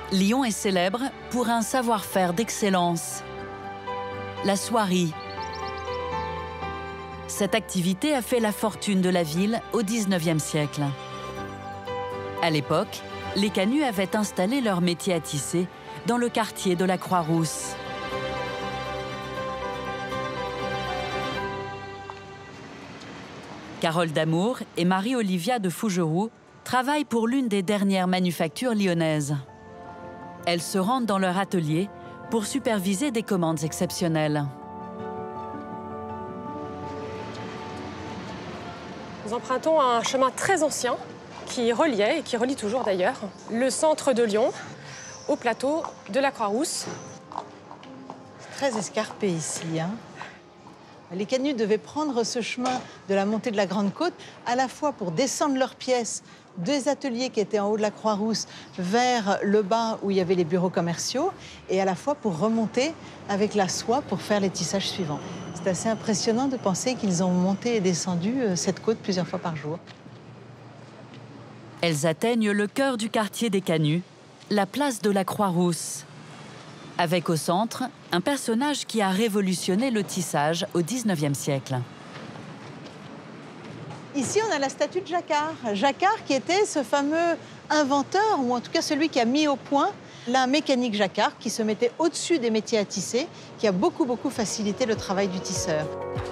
Lyon est célèbre pour un savoir-faire d'excellence, la soierie. Cette activité a fait la fortune de la ville au XIXe siècle. À l'époque, les canuts avaient installé leur métier à tisser dans le quartier de la Croix-Rousse. Carole Damour et Marie-Olivia de Fougeroux travaillent pour l'une des dernières manufactures lyonnaises. Elles se rendent dans leur atelier pour superviser des commandes exceptionnelles. Nous empruntons un chemin très ancien qui reliait, et qui relie toujours d'ailleurs, le centre de Lyon au plateau de la Croix-Rousse. Très escarpé ici, hein. Les canuts devaient prendre ce chemin de la montée de la Grande Côte, à la fois pour descendre leurs pièces des ateliers qui étaient en haut de la Croix-Rousse vers le bas où il y avait les bureaux commerciaux, et à la fois pour remonter avec la soie pour faire les tissages suivants. C'est assez impressionnant de penser qu'ils ont monté et descendu cette côte plusieurs fois par jour. Elles atteignent le cœur du quartier des canuts, la place de la Croix-Rousse. Avec au centre un personnage qui a révolutionné le tissage au XIXe siècle. Ici, on a la statue de Jacquard. Jacquard qui était ce fameux inventeur, ou en tout cas celui qui a mis au point la mécanique Jacquard, qui se mettait au-dessus des métiers à tisser, qui a beaucoup facilité le travail du tisseur.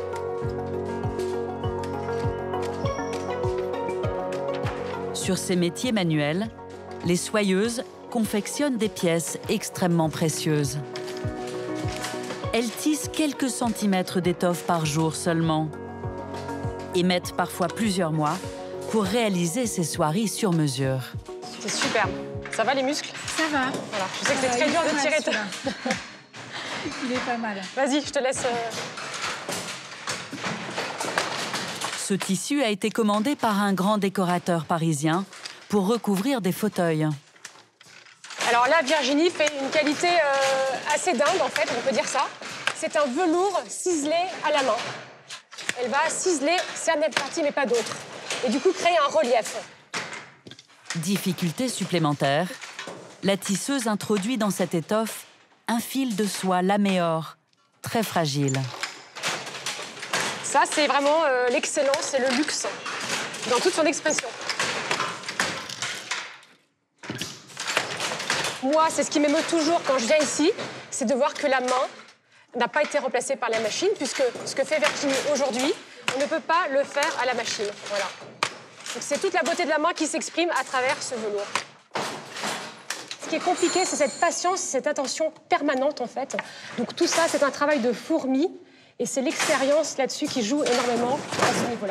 Sur ces métiers manuels, les soyeuses confectionnent des pièces extrêmement précieuses. Elles tissent quelques centimètres d'étoffe par jour seulement et mettent parfois plusieurs mois pour réaliser ces soieries sur mesure. C'est superbe. Ça va les muscles? Ça va. Voilà. Je sais que c'est très dur de tirer. Il est pas mal. Vas-y, je te laisse. Ce tissu a été commandé par un grand décorateur parisien pour recouvrir des fauteuils. Alors là, Virginie fait une qualité assez dingue, en fait, on peut dire ça. C'est un velours ciselé à la main. Elle va ciseler certaines parties, mais pas d'autres. Et du coup, créer un relief. Difficulté supplémentaire, la tisseuse introduit dans cette étoffe un fil de soie laméor, très fragile. Ça, c'est vraiment l'excellence et le luxe, dans toute son expression. Moi, c'est ce qui m'émeut toujours quand je viens ici, c'est de voir que la main n'a pas été remplacée par la machine, puisque ce que fait Virginie aujourd'hui, on ne peut pas le faire à la machine. Voilà. Donc c'est toute la beauté de la main qui s'exprime à travers ce velours. Ce qui est compliqué, c'est cette patience, cette attention permanente, en fait. Donc tout ça, c'est un travail de fourmi, et c'est l'expérience là-dessus qui joue énormément à ce niveau-là.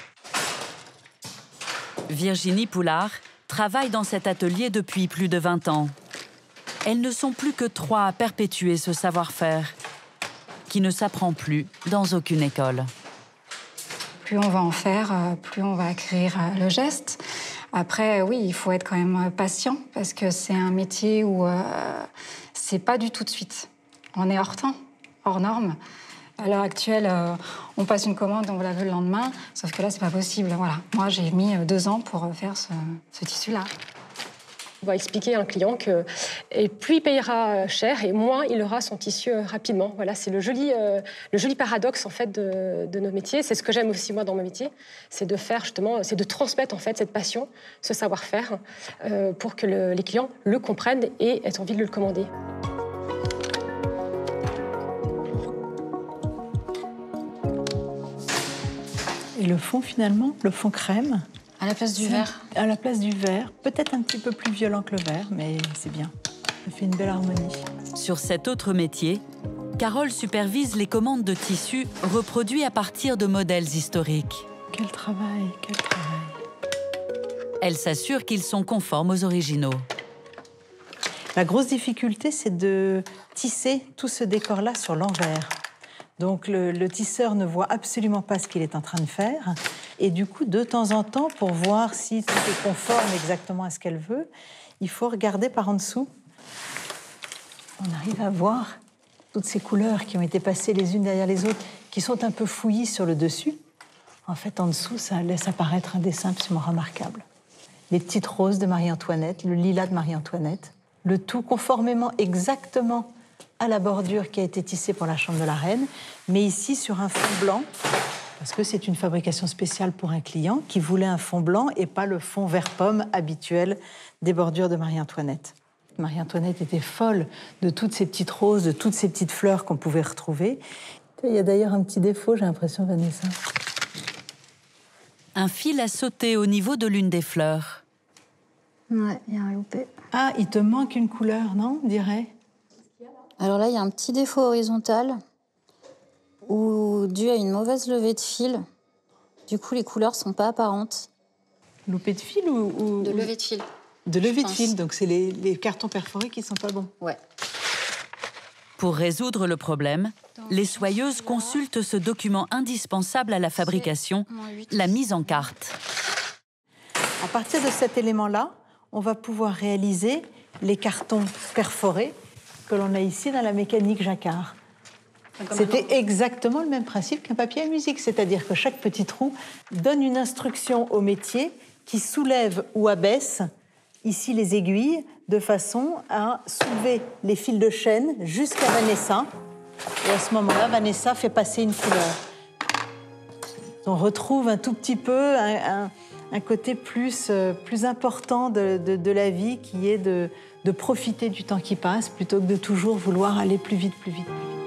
Virginie Poulard travaille dans cet atelier depuis plus de 20 ans. Elles ne sont plus que 3 à perpétuer ce savoir-faire, qui ne s'apprend plus dans aucune école. Plus on va en faire, plus on va acquérir le geste. Après, oui, il faut être quand même patient, parce que c'est un métier où c'est pas du tout de suite. On est hors temps, hors norme. À l'heure actuelle, on passe une commande, on la veut le lendemain, sauf que là, c'est pas possible. Voilà. Moi, j'ai mis 2 ans pour faire ce tissu-là. On va expliquer à un client que plus il payera cher et moins il aura son tissu rapidement. Voilà, c'est le joli paradoxe en fait de nos métiers. C'est ce que j'aime aussi moi dans mon métier, c'est de faire justement, c'est de transmettre en fait cette passion, ce savoir-faire, pour que les clients le comprennent et aient envie de le commander. Et le fond finalement, le fond crème. À la place du vert. À la place du vert, peut-être un petit peu plus violent que le vert, mais c'est bien. Ça fait une belle harmonie. Sur cet autre métier, Carole supervise les commandes de tissus reproduits à partir de modèles historiques. Quel travail, quel travail. Elle s'assure qu'ils sont conformes aux originaux. La grosse difficulté, c'est de tisser tout ce décor-là sur l'envers. Donc le tisseur ne voit absolument pas ce qu'il est en train de faire. Et du coup, de temps en temps, pour voir si tout est conforme exactement à ce qu'elle veut, il faut regarder par en dessous. On arrive à voir toutes ces couleurs qui ont été passées les unes derrière les autres, qui sont un peu fouillies sur le dessus. En fait, en dessous, ça laisse apparaître un dessin absolument remarquable. Les petites roses de Marie-Antoinette, le lilas de Marie-Antoinette. le tout conformément exactement à la bordure qui a été tissée pour la chambre de la reine, mais ici sur un fond blanc, parce que c'est une fabrication spéciale pour un client qui voulait un fond blanc et pas le fond vert pomme habituel des bordures de Marie-Antoinette. Marie-Antoinette était folle de toutes ces petites roses, de toutes ces petites fleurs qu'on pouvait retrouver. Il y a d'ailleurs un petit défaut, j'ai l'impression, Vanessa. Un fil a sauté au niveau de l'une des fleurs. Ouais, il y a un loupé. Ah, il te manque une couleur, non, on dirait? Alors là, il y a un petit défaut horizontal ou dû à une mauvaise levée de fil. Du coup, les couleurs sont pas apparentes. Loupé de fil ou... De levée de fil. De levée de pense. fil, donc c'est les cartons perforés qui sont pas bons. Ouais. Pour résoudre le problème, les soyeuses consultent ce document indispensable à la fabrication, la mise en carte. À partir de cet élément-là, on va pouvoir réaliser les cartons perforés que l'on a ici dans la mécanique jacquard. C'était exactement le même principe qu'un papier à musique, c'est-à-dire que chaque petit trou donne une instruction au métier qui soulève ou abaisse ici les aiguilles de façon à soulever les fils de chaîne jusqu'à Vanessa. Et à ce moment-là, Vanessa fait passer une couleur. On retrouve un tout petit peu un côté plus important de la vie qui est de profiter du temps qui passe plutôt que de toujours vouloir aller plus vite, plus vite, plus vite.